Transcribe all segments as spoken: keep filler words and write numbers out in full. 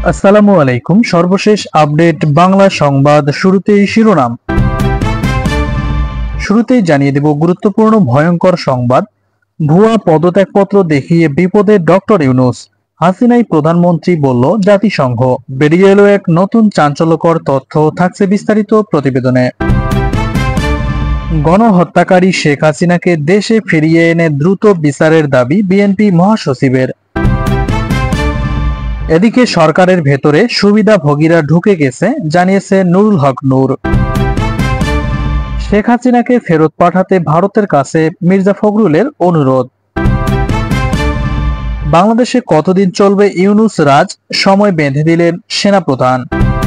আসসালামু আলাইকুম। সর্বশেষ আপডেট বাংলা সংবাদ। শুরুতেই শিরোনাম। শুরুতেই জানিয়ে দেব গুরুত্বপূর্ণ ভয়ঙ্কর সংবাদ। ভুয়া পদত্যাগপত্র দেখিয়ে বিপদে ডক্টর ইউনূস। হাসিনাই প্রধানমন্ত্রী বলল জাতিসংঘ। বেরিয়ে এলো এক নতুন চাঞ্চল্যকর তথ্য, থাকছে বিস্তারিত প্রতিবেদনে। গণহত্যাকারী শেখ হাসিনাকে দেশে ফিরিয়ে এনে দ্রুত বিচারের দাবি বিএনপি মহাসচিবের। এদিকে সরকারের ভেতরে সুবিধাভোগীরা ঢুকে গেছে, জানিয়েছে নুরুল হক নূর। শেখ হাসিনাকে ফেরত পাঠাতে ভারতের কাছে মির্জা ফখরুলের অনুরোধ। বাংলাদেশে কতদিন চলবে ইউনূস রাজ, সময় বেঁধে দিলেন সেনাপ্রধান।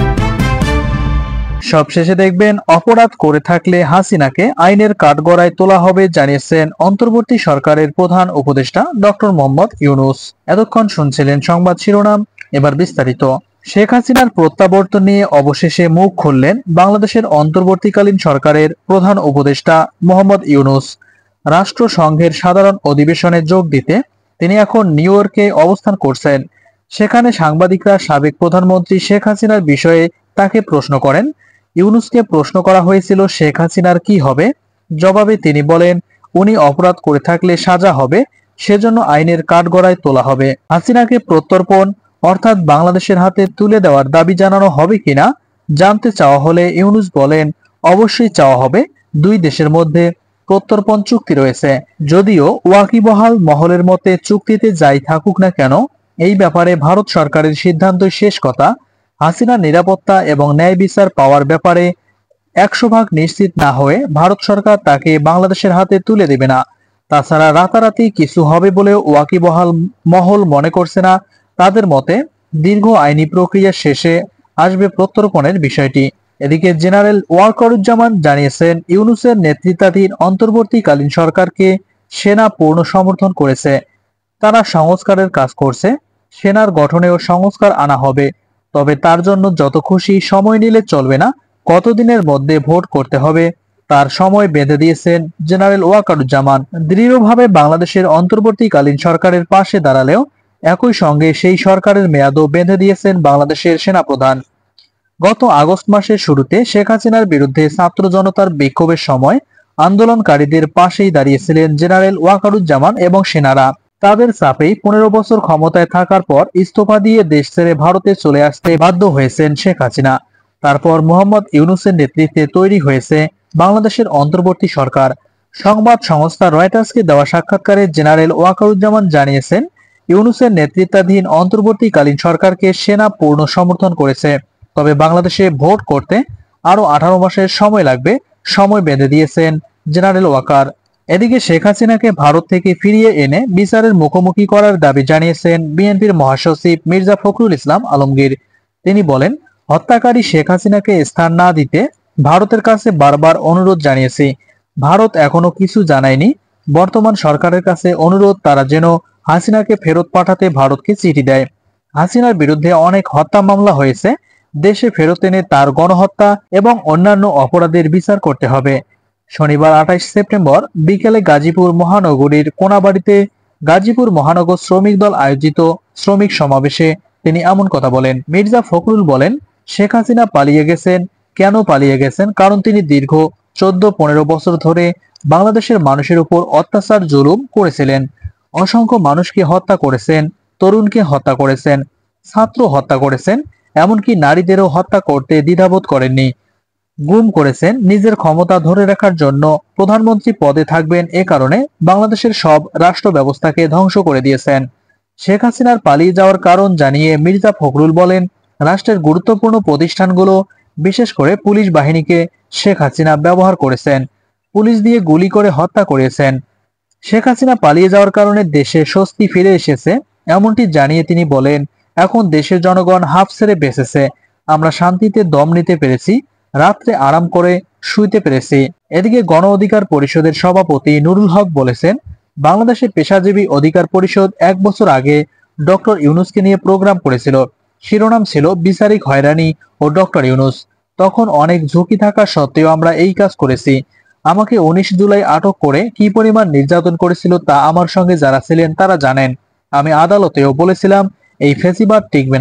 সবশেষে দেখবেন অপরাধ করে থাকলে হাসিনাকে আইনের কাঠগড়ায় তোলা হবে, জানিয়েছেন অন্তর্বর্তী সরকারের প্রধান উপদেষ্টা ডক্টর মোহাম্মদ ইউনূস। এতক্ষণ শুনছিলেন সংবাদ শিরোনাম, এবার বিস্তারিত। শেখ হাসিনার প্রত্যাবর্তন নিয়ে অবশেষে মুখ খুললেন বাংলাদেশের অন্তর্বর্তীকালীন সরকারের প্রধান উপদেষ্টা মোহাম্মদ ইউনূস। রাষ্ট্রসংঘের সাধারণ অধিবেশনে যোগ দিতে তিনি এখন নিউ ইয়র্কে অবস্থান করছেন। সেখানে সাংবাদিকরা সাবেক প্রধানমন্ত্রী শেখ হাসিনার বিষয়ে তাকে প্রশ্ন করেন। ইউনূসকে প্রশ্ন করা হয়েছিল শেখ হাসিনার কি হবে। জবাবে তিনি বলেন, উনি অপরাধ করে থাকলে সাজা হবে, সেজন্য আইনের কাঠগড়ায় তোলা হবে। হাসিনাকে প্রত্যর্পণ অর্থাৎ বাংলাদেশের হাতে তুলে দেওয়ার দাবি জানানো হবে কিনা জানতে চাওয়া হলে ইউনূস বলেন, অবশ্যই চাওয়া হবে। দুই দেশের মধ্যে প্রত্যর্পণ চুক্তি রয়েছে। যদিও ওয়াকিবহাল মহলের মতে চুক্তিতে যাই থাকুক না কেন, এই ব্যাপারে ভারত সরকারের সিদ্ধান্তই শেষ কথা। হাসিনার নিরাপত্তা এবং ন্যায় বিচার পাওয়ার ব্যাপারে একশো ভাগ নিশ্চিত না হয়ে ভারত সরকার তাকে বাংলাদেশের হাতে তুলে দেবে না। তাছাড়া রাতারাতি কিছু হবে বলেও ওয়াকিবহাল মহল মনে করছে না। তাদের মতে দীর্ঘ আইনি প্রক্রিয়া শেষে আসবে প্রত্যর্পণের বিষয়টি। এদিকে জেনারেল ওয়াকারুজ্জামান জানিয়েছেন, ইউনূসের নেতৃত্বাধীন অন্তর্বর্তীকালীন সরকারকে সেনা পূর্ণ সমর্থন করেছে। তারা সংস্কারের কাজ করছে। সেনার গঠনেও সংস্কার আনা হবে, তবে তার জন্য যত খুশি সময় নিলে চলবে না। কতদিনের মধ্যে ভোট করতে হবে তার সময় বেঁধে দিয়েছেন জেনারেল ওয়াকারুজ্জামান। দৃঢ়ভাবে বাংলাদেশের অন্তর্বর্তীকালীন সরকারের পাশে দাঁড়ালেও একই সঙ্গে সেই সরকারের মেয়াদও বেঁধে দিয়েছেন বাংলাদেশের সেনাপ্রধান। গত আগস্ট মাসের শুরুতে শেখ হাসিনার বিরুদ্ধে ছাত্র জনতার বিক্ষোভের সময় আন্দোলনকারীদের পাশেই দাঁড়িয়েছিলেন জেনারেল ওয়াকারুজ্জামান এবং সেনারা। তাদের চাপেই পনেরো বছর ক্ষমতায় থাকার পর ইস্তফা দিয়ে দেশ ছেড়ে ভারতে চলে আসতে বাধ্য হয়েছেন শেখ হাসিনা। তারপর মোহাম্মদ ইউনূসের নেতৃত্বে তৈরি হয়েছে বাংলাদেশের অন্তর্বর্তী সরকার। সংবাদ সংস্থা রয়টার্সকে দেওয়া সাক্ষাৎকারে জেনারেল ওয়াকারুজ্জামান জানিয়েছেন, ইউনূসের নেতৃত্বাধীন অন্তর্বর্তীকালীন সরকারকে সেনা পূর্ণ সমর্থন করেছে, তবে বাংলাদেশে ভোট করতে আরো আঠারো মাসের সময় লাগবে, সময় বেঁধে দিয়েছেন জেনারেল ওয়াকার। এদিকে শেখ হাসিনাকে ভারত থেকে ফিরিয়ে এনে বিচারের মুখোমুখি করার দাবি জানিয়েছেন বিএনপির মহাসচিব মির্জা ফখরুল ইসলাম আলমগীর। তিনি বলেন, হত্যাকারী শেখ হাসিনাকে স্থান না দিতে ভারতের কাছে বারবার অনুরোধ জানিয়েছি। ভারত এখনো কিছু জানায়নি। বর্তমান সরকারের কাছে অনুরোধ, তারা যেন হাসিনাকে ফেরত পাঠাতে ভারতকে চিঠি দেয়। হাসিনার বিরুদ্ধে অনেক হত্যা মামলা হয়েছে। দেশে ফেরত এনে তার গণহত্যা এবং অন্যান্য অপরাধের বিচার করতে হবে। শনিবার আঠাইশ সেপ্টেম্বর বিকেলে গাজীপুর মহানগরীর কোনাবাড়িতে গাজীপুর মহানগর শ্রমিক দল আয়োজিত শ্রমিক সমাবেশে তিনি এমন কথা বলেন। মির্জা ফখরুল বলেন, শেখ হাসিনা পালিয়ে গেছেন। কেন পালিয়ে গেছেন? কারণ তিনি দীর্ঘ চোদ্দ পনেরো বছর ধরে বাংলাদেশের মানুষের উপর অত্যাচার জুলুম করেছিলেন। অসংখ্য মানুষকে হত্যা করেছেন, তরুণকে হত্যা করেছেন, ছাত্র হত্যা করেছেন, এমনকি নারীদেরও হত্যা করতে দ্বিধাবোধ করেননি। গুম করেছেন নিজের ক্ষমতা ধরে রাখার জন্য। প্রধানমন্ত্রী পদে থাকবেন এ কারণে বাংলাদেশের সব রাষ্ট্র ব্যবস্থাকে ধ্বংস করে দিয়েছেন। শেখ হাসিনার পালিয়ে যাওয়ার কারণ জানিয়ে মির্জা ফখরুল বলেন, রাষ্ট্রের গুরুত্বপূর্ণ প্রতিষ্ঠানগুলো বিশেষ করে পুলিশ বাহিনীকে শেখ হাসিনা ব্যবহার করেছেন। পুলিশ দিয়ে গুলি করে হত্যা করেছেন। শেখ হাসিনা পালিয়ে যাওয়ার কারণে দেশে স্বস্তি ফিরে এসেছে, এমনটি জানিয়ে তিনি বলেন, এখন দেশের জনগণ হাফ ছেড়ে বেঁচেছে। আমরা শান্তিতে দম নিতে পেরেছি, রাত্রে আরাম করে শুইতে পেরেছি। এদিকে গণ অধিকার পরিষদের সভাপতি নুরুল হক বলেছেন, বাংলাদেশের পেশাজীবী অধিকার পরিষদ এক বছর আগে ডক্টর ইউনূসকে নিয়ে প্রোগ্রাম করেছিল। শিরোনাম ছিল বিচারিক হয়রানি ও ডক্টর ইউনূস। তখন অনেক ঝুঁকি থাকা সত্ত্বেও আমরা এই কাজ করেছি। আমাকে উনিশ জুলাই আটক করে কি পরিমাণ নির্যাতন করেছিল তা আমার সঙ্গে যারা ছিলেন তারা জানেন। আমি আদালতেও বলেছিলাম, এই ফেসিবাদ টিকবে না।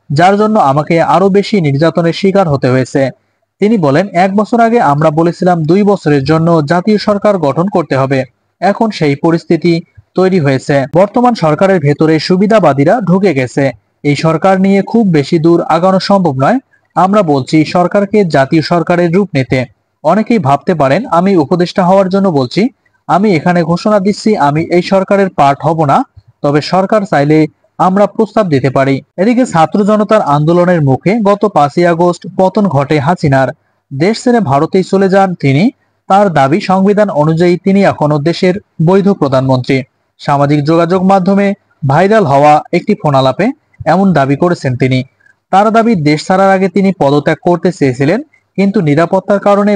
যার জন্য আমাকে আরো বেশি নির্যাতনের শিকার হতে হয়েছে। তিনি বলেন, এক বছর আগে আমরা বলেছিলাম দুই বছরের জন্য জাতীয় সরকার গঠন করতে হবে। এখন সেই পরিস্থিতি তৈরি হয়েছে। বর্তমান সরকারের ভেতরে সুবিধাবাদীরা ঢুকে গেছে। এই সরকার নিয়ে খুব বেশি দূর আগানো সম্ভব নয়। আমরা বলছি সরকারকে জাতীয় সরকারের রূপ নিতে। অনেকেই ভাবতে পারেন আমি উপদেষ্টা হওয়ার জন্য বলছি। আমি এখানে ঘোষণা দিচ্ছি আমি এই সরকারের পার্ট হব না, তবে সরকার চাইলে আমরা প্রস্তাব দিতে পারি। এদিকে ছাত্র জনতার আন্দোলনের মুখে গত পাঁচই আগস্ট পতন ঘটে হাসিনার। দেশ ছেড়ে ভারতেই চলে যান তিনি। তার দাবি, সংবিধান অনুযায়ী তিনি এখনো দেশের বৈধ প্রধানমন্ত্রী। সামাজিক যোগাযোগ মাধ্যমে ভাইরাল হওয়া একটি ফোনালাপে এমন দাবি করেছেন তিনি। তার দাবি, দেশ ছাড়ার আগে তিনি পদত্যাগ করতে চেয়েছিলেন, কিন্তু নিরাপত্তার কারণে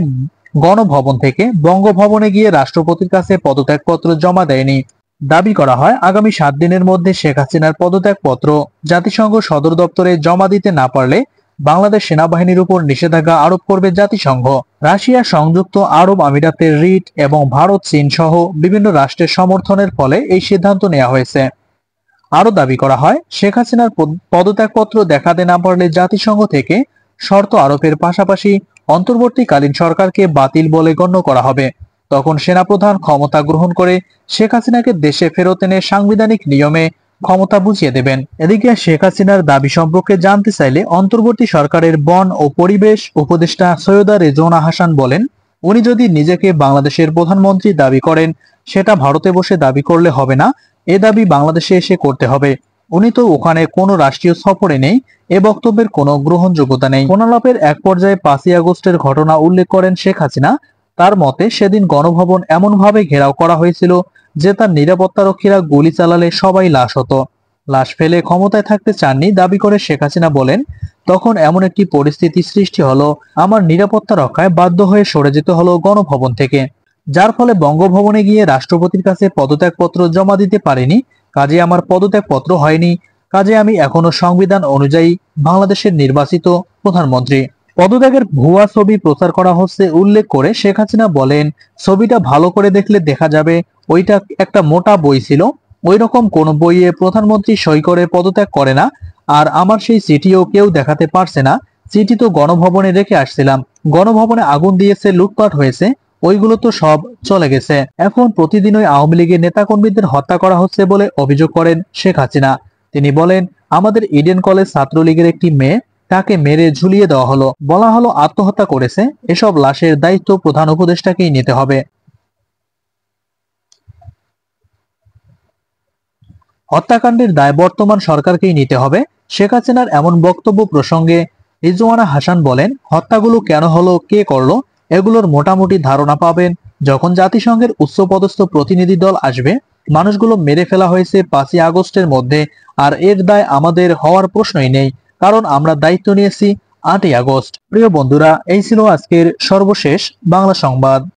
গণভবন থেকে বঙ্গভবনে গিয়ে রাষ্ট্রপতির কাছে পদত্যাগপত্র জমা দেয়নি। দাবি করা হয় আগামী সাত দিনের মধ্যে শেখ হাসিনার পদত্যাগপত্র জাতিসংঘ সদর দপ্তরে জমা দিতে না পারলে বাংলাদেশ সেনাবাহিনীর উপর নিষেধাজ্ঞা আরোপ করবে জাতিসংঘ। রাশিয়া, সংযুক্ত আরব আমিরাতের রিট এবং ভারত, চীন সহ বিভিন্ন রাষ্ট্রের সমর্থনের ফলে এই সিদ্ধান্ত নেওয়া হয়েছে। আরো দাবি করা হয়, শেখ হাসিনার পদত্যাগপত্র দেখাতে না পারলে জাতিসংঘ থেকে শর্ত আরোপের পাশাপাশি অন্তর্বর্তীকালীন সরকারকে বাতিল বলে গণ্য করা হবে। তখন সেনাপ্রধান ক্ষমতা গ্রহণ করে শেখ হাসিনাকে দেশে ফেরত এনে সাংবিধানিক নিয়মে ক্ষমতা বুঝিয়ে দেবেন। এদিকে শেখ হাসিনার দাবি সম্পর্কে জানতে চাইলে অন্তর্বর্তী সরকারের বন ও পরিবেশ উপদেষ্টা সৈয়দা রেজওয়ানা হাসান বলেন, উনি যদি নিজেকে বাংলাদেশের প্রধানমন্ত্রী দাবি করেন, সেটা ভারতে বসে দাবি করলে হবে না, এ দাবি বাংলাদেশে এসে করতে হবে। উনি তো ওখানে কোনো রাষ্ট্রীয় সফরে নেই, এ বক্তব্যের কোনো গ্রহণযোগ্যতা নেই। ফোনালাপের এক পর্যায়ে পাঁচই আগস্টের ঘটনা উল্লেখ করেন শেখ হাসিনা। তার মতে, সেদিন গণভবন এমনভাবে ঘেরাও করা হয়েছিল যে তার নিরাপত্তারক্ষীরা গুলি চালালে সবাই লাশ হতো। লাশ ফেলে ক্ষমতায় থাকতে চাননি দাবি করে শেখ হাসিনা বলেন, তখন এমন একটি পরিস্থিতি সৃষ্টি হলো, আমার নিরাপত্তা রক্ষায় বাধ্য হয়ে সরে যেতে হলো গণভবন থেকে, যার ফলে বঙ্গভবনে গিয়ে রাষ্ট্রপতির কাছে পদত্যাগপত্র জমা দিতে পারিনি। কাজে আমার পদত্যাগপত্র হয়নি। কাজে আমি এখনো সংবিধান অনুযায়ী বাংলাদেশের নির্বাচিত প্রধানমন্ত্রী। পদত্যাগের ভুয়া ছবি প্রচার করা হচ্ছে উল্লেখ করে শেখ হাসিনা বলেন, ছবিটা ভালো করে দেখলে দেখা যাবে ওইটা একটা মোটা বই ছিল। ওই রকম কোন বইয়ে প্রধানমন্ত্রী সই করে পদত্যাগ করে না। আর আমার সেই চিঠিও কেউ দেখাতে পারছে না। চিঠি তো গণভবনে রেখে আসছিলাম। গণভবনে আগুন দিয়েছে, লুটপাট হয়েছে, ওইগুলো তো সব চলে গেছে। এখন প্রতিদিনই আওয়ামী লীগের নেতাকর্মীদের হত্যা করা হচ্ছে বলে অভিযোগ করেন শেখ হাসিনা। তিনি বলেন, আমাদের ইডেন কলেজ ছাত্রলীগের একটি মেয়ে, তাকে মেরে ঝুলিয়ে দেওয়া হলো, বলা হলো আত্মহত্যা করেছে। এসব লাশের দায়িত্ব প্রধান উপদেষ্টাকেই নিতে হবে। হত্যাকাণ্ডের দায় বর্তমান সরকারকেই নিতে হবে। শেখ হাসিনার এমন বক্তব্য প্রসঙ্গে রিজওয়ানা হাসান বলেন, হত্যাগুলো কেন হলো, কে করলো, এগুলোর মোটামুটি ধারণা পাবেন যখন জাতিসংঘের উচ্চপদস্থ প্রতিনিধি দল আসবে। মানুষগুলো মেরে ফেলা হয়েছে পাঁচই আগস্টের মধ্যে, আর এর দায় আমাদের হওয়ার প্রশ্নই নেই, কারণ আমরা দায়িত্ব নিয়েছি আটই আগস্ট। প্রিয় বন্ধুরা, এই ছিল আজকের সর্বশেষ বাংলা সংবাদ।